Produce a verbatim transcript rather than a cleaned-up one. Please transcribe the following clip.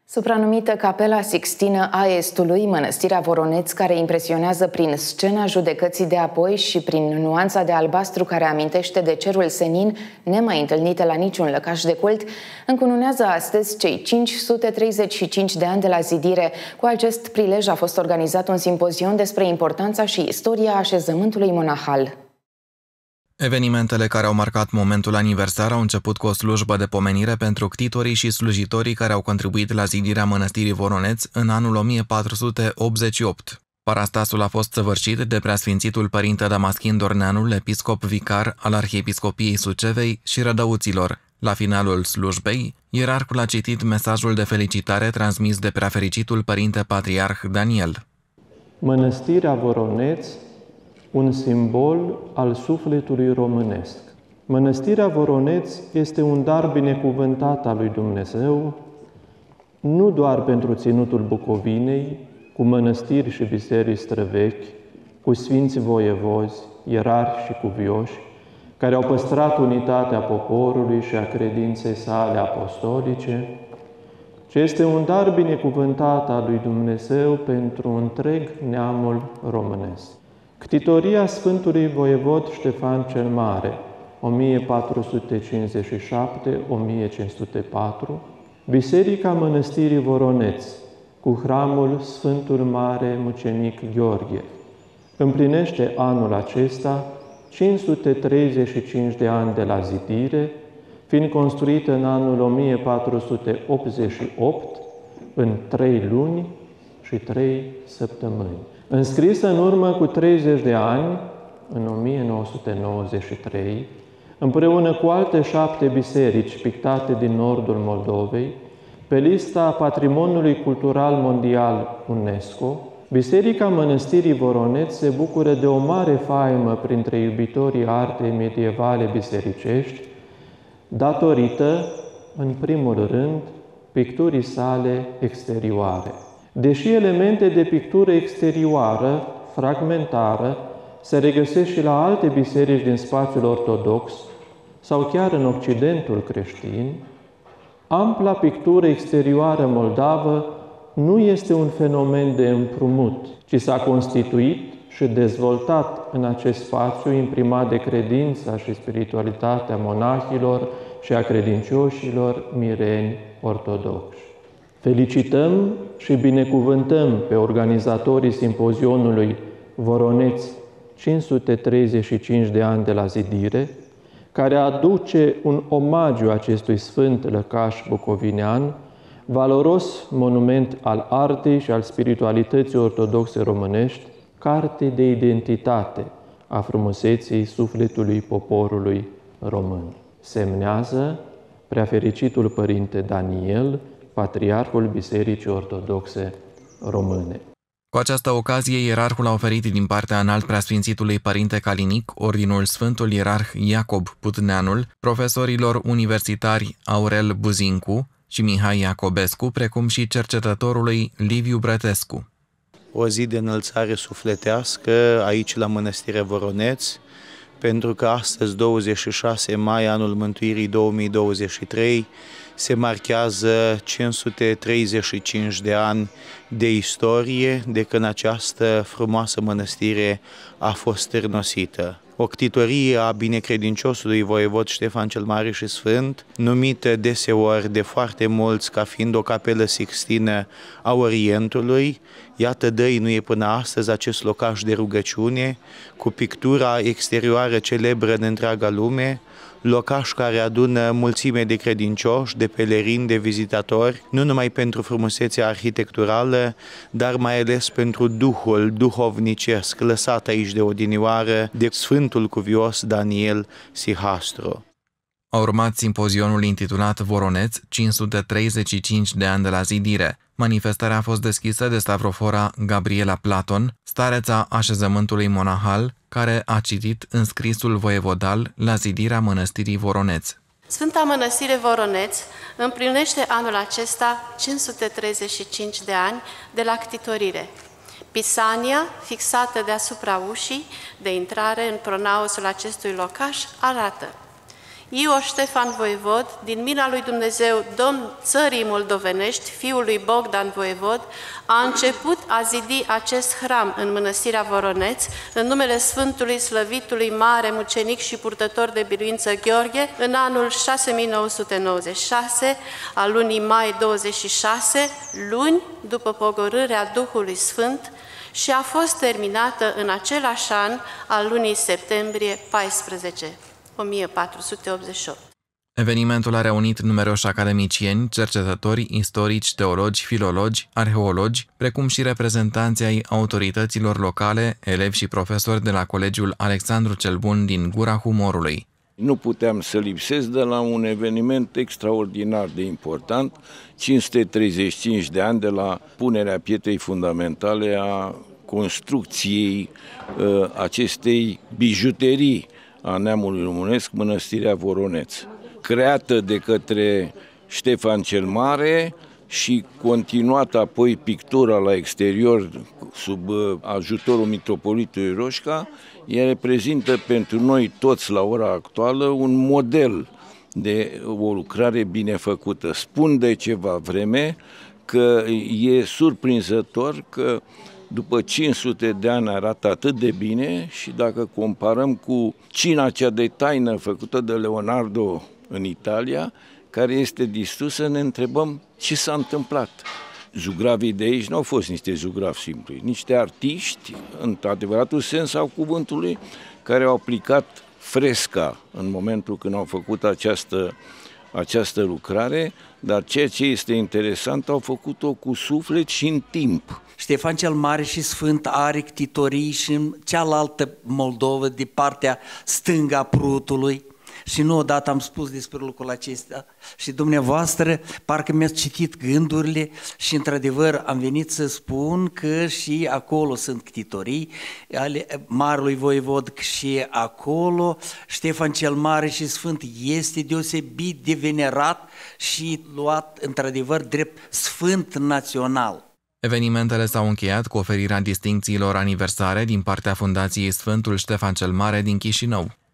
Supranumită Capela Sixtină a Estului, mănăstirea Voroneț, care impresionează prin scena judecății de apoi și prin nuanța de albastru care amintește de cerul senin, nemai întâlnită la niciun lăcaș de cult, încununează astăzi cei cinci sute treizeci și cinci de ani de la zidire. Cu acest prilej a fost organizat un simpozion despre importanța și istoria așezământului monahal. Evenimentele care au marcat momentul aniversar au început cu o slujbă de pomenire pentru ctitorii și slujitorii care au contribuit la zidirea mănăstirii Voroneț în anul o mie patru sute optzeci și opt. Parastasul a fost săvârșit de preasfințitul părinte Damaschin Dorneanul, episcop vicar al Arhiepiscopiei Sucevei și Rădăuților. La finalul slujbei, ierarhul a citit mesajul de felicitare transmis de preafericitul părinte patriarh Daniel. Mănăstirea Voroneț, un simbol al sufletului românesc. Mănăstirea Voroneț este un dar binecuvântat al lui Dumnezeu, nu doar pentru ținutul Bucovinei, cu mănăstiri și biserici străvechi, cu sfinți voievozi, ierarhi și cuvioși, care au păstrat unitatea poporului și a credinței sale apostolice, ci este un dar binecuvântat al lui Dumnezeu pentru întreg neamul românesc. Ctitoria Sfântului Voievod Ștefan cel Mare, o mie patru sute cincizeci și șapte - o mie cinci sute patru, Biserica Mănăstirii Voroneț, cu hramul Sfântul Mare Mucenic Gheorghe, împlinește anul acesta cinci sute treizeci și cinci de ani de la zidire, fiind construită în anul o mie patru sute optzeci și opt, în trei luni și trei săptămâni. Înscrisă în urmă cu treizeci de ani, în o mie nouă sute nouăzeci și trei, împreună cu alte șapte biserici pictate din nordul Moldovei, pe lista Patrimoniului Cultural Mondial UNESCO, Biserica Mănăstirii Voroneț se bucură de o mare faimă printre iubitorii artei medievale bisericești, datorită, în primul rând, picturii sale exterioare. Deși elemente de pictură exterioară, fragmentară, se regăsesc și la alte biserici din spațiul ortodox sau chiar în Occidentul creștin, ampla pictură exterioară moldavă nu este un fenomen de împrumut, ci s-a constituit și dezvoltat în acest spațiu imprimat de credința și spiritualitatea monahilor și a credincioșilor mireni ortodoxi. Felicităm și binecuvântăm pe organizatorii simpozionului Voroneț cinci sute treizeci și cinci de ani de la zidire, care aduce un omagiu acestui sfânt lăcaș bucovinean, valoros monument al artei și al spiritualității ortodoxe românești, carte de identitate a frumuseții sufletului poporului român. Semnează preafericitul părinte Daniel, Patriarhul Bisericii Ortodoxe Române. Cu această ocazie, ierarhul a oferit din partea înalt preasfințitului părinte Calinic ordinul Sfântul Ierarh Iacob Putneanul, profesorilor universitari Aurel Buzincu și Mihai Iacobescu, precum și cercetătorului Liviu Brătescu. O zi de înălțare sufletească aici la Mănăstirea Voroneț, pentru că astăzi, douăzeci și șase mai, anul Mântuirii două mii douăzeci și trei, se marchează cinci sute treizeci și cinci de ani de istorie de când această frumoasă mănăstire a fost stârnosită. O ctitorie a binecredinciosului voievod Ștefan cel Mare și Sfânt, numită deseori de foarte mulți ca fiind o capelă sixtină a Orientului, iată dăinuie până astăzi acest locaș de rugăciune, cu pictura exterioară celebră în întreaga lume, locaș care adună mulțime de credincioși, de pelerini, de vizitatori, nu numai pentru frumusețea arhitecturală, dar mai ales pentru duhul duhovnicesc lăsat aici de odinioară de Sfântul Cuvios Daniel Sihastru. A urmat simpozionul intitulat Voroneț, cinci sute treizeci și cinci de ani de la zidire. Manifestarea a fost deschisă de stavrofora Gabriela Platon, stareța așezământului monahal, care a citit înscrisul voievodal la zidirea mănăstirii Voroneț. Sfânta Mănăstire Voroneț împlinește anul acesta cinci sute treizeci și cinci de ani de la ctitorire. Pisania, fixată deasupra ușii de intrare în pronausul acestui locaș, arată: Io Ștefan Voievod, din mila lui Dumnezeu, domn țării moldovenești, fiul lui Bogdan Voievod, a început a zidi acest hram în Mănăstirea Voroneț, în numele Sfântului Slăvitului Mare Mucenic și Purtător de Biruință Gheorghe, în anul șase mii nouă sute nouăzeci și șase, a lunii mai douăzeci și șase, luni după pogorârea Duhului Sfânt, și a fost terminată în același an al lunii septembrie paisprezece, o mie patru sute optzeci și opt. Evenimentul a reunit numeroși academicieni, cercetători, istorici, teologi, filologi, arheologi, precum și reprezentanții ai autorităților locale, elevi și profesori de la Colegiul Alexandru cel Bun din Gura Humorului. Nu puteam să lipsesc de la un eveniment extraordinar de important, cinci sute treizeci și cinci de ani de la punerea pietrei fundamentale a construcției uh, acestei bijuterii a neamului românesc, Mănăstirea Voroneț, creată de către Ștefan cel Mare și continuată apoi pictura la exterior sub ajutorul mitropolitului Roșca. Ea reprezintă pentru noi toți la ora actuală un model de o lucrare bine făcută. Spun de ceva vreme că e surprinzător că după cinci sute de ani arată atât de bine și dacă comparăm cu cina cea de taină făcută de Leonardo în Italia, care este distrusă, ne întrebăm ce s-a întâmplat. Zugravii de aici nu au fost niște zugravi simpli, niște artiști, în adevăratul sens al cuvântului, care au aplicat fresca în momentul când au făcut această, această lucrare, dar ceea ce este interesant, au făcut-o cu suflet și în timp. Ștefan cel Mare și Sfânt are ctitorii și în cealaltă Moldovă, de partea stângă a Prutului. Și nu odată am spus despre lucrul acesta și dumneavoastră parcă mi-ați citit gândurile și într-adevăr am venit să spun că și acolo sunt ctitorii ale Marelui Voievod și acolo Ștefan cel Mare și Sfânt este deosebit de venerat și luat într-adevăr drept Sfânt național. Evenimentele s-au încheiat cu oferirea distincțiilor aniversare din partea Fundației Sfântul Ștefan cel Mare din Chișinău.